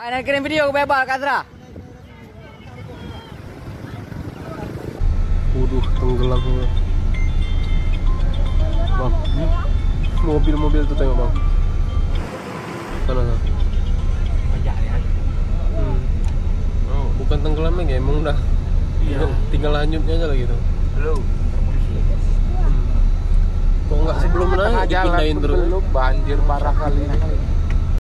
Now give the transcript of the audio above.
Ada kirim video ke Bebal, Kadra. Waduh, tenggelam semua. Bang, mobil-mobil tuh tengok bang. Sana. Banyak ya. Oh, bukan tenggelamnya ya, emang udah. Iya. Tinggal hanyutnya aja lah gitu. Halo, polisi. Kok nggak sebelum naik dipindahin terus? Belum banjir parah kali ini.